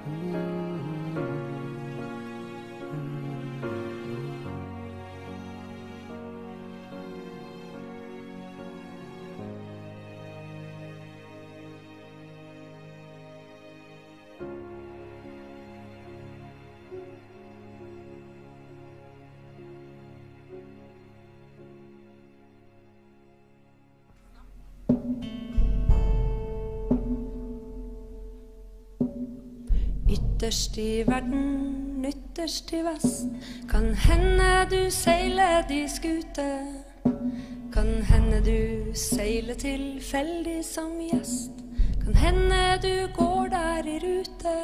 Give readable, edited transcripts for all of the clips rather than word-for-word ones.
Ytterst i verden, ytterst i vest, kan hende du seiler de skute, kan hende du seiler tilfeldig som gjest, kan hende du går der i rute.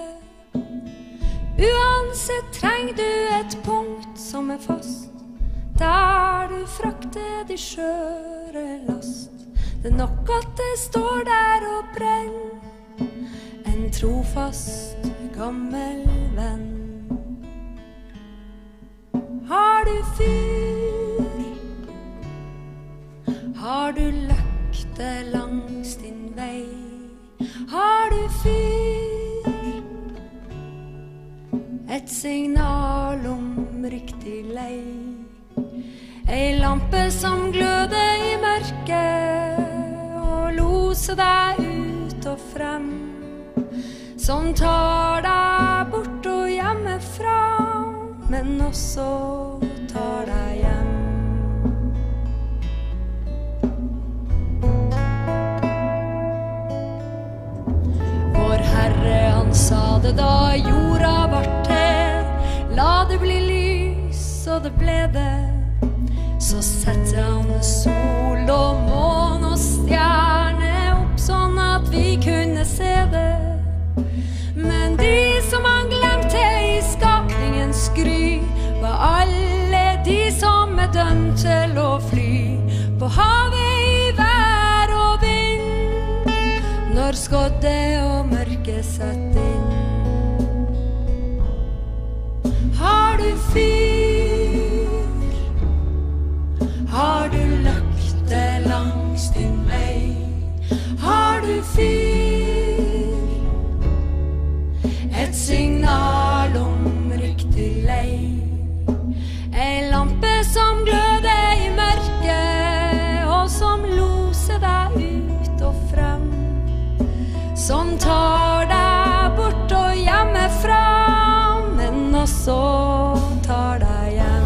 Uansett treng du et punkt som fast, der du frakter de skjøre last. Det nok at det står der og brenn, en trofast gammel venn. Har du fyr? Har du løkte langs din vei? Har du fyr? Et signal om riktig lei. Ei lampe som gløder i mørket og loser deg ut og frem, som tar deg bort og hjemmefra, men også tar deg hjem. Vår Herre, han sa det da jorda vart til, la det bli lys, og det ble det. Så sette han sol og måne og stjerne opp, sånn at vi kunne se det. Men de som han glemte i skapningens skry, var alle de som dømt til å fly på havet i vær og vind, når skoddet og mørket sett inn. Har du fyr? Har du løkte langs din vei? Har du fyr? Et signal om riktig lei. En lampe som gløder i mørket, og som loser deg ut og frem, som tar deg bort og hjemmefra, men også tar deg hjem.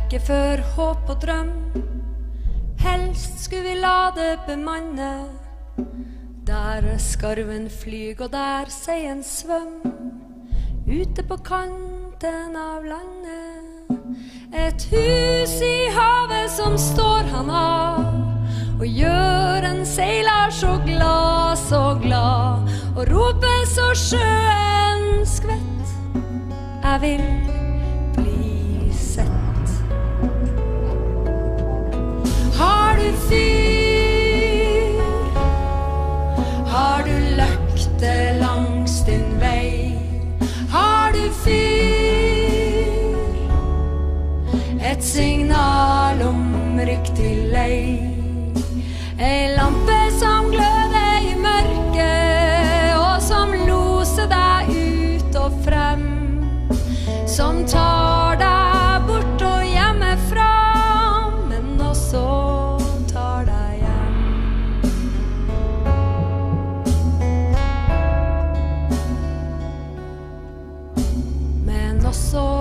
like før håp og drøm. Helst skulle vi la det bemanne. Der skarven flyg og der seien svøm. Ute på kanten av landet. Et hus i havet som står han av. Og gjør en seiler så glad, og roper så sjøen skvett. Jeg vil bli sett. Har du fyr? Har du løkte langs din vei? Har du fyr? Et signal om riktig lei. En lampe som gløder i mørket, og som loser deg ut og frem, som tar deg bort og hjemmefra, men også tar deg hjem. Men også